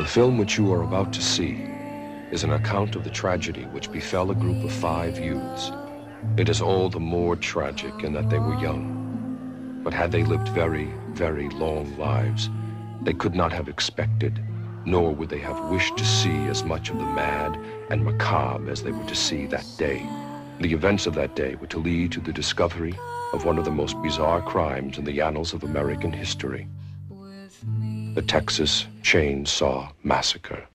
The film which you are about to see is an account of the tragedy which befell a group of 5 youths. It is all the more tragic in that they were young. But had they lived very, very long lives, they could not have expected, nor would they have wished to see as much of the mad and macabre as they were to see that day. The events of that day were to lead to the discovery of one of the most bizarre crimes in the annals of American history, the Texas Chainsaw Massacre.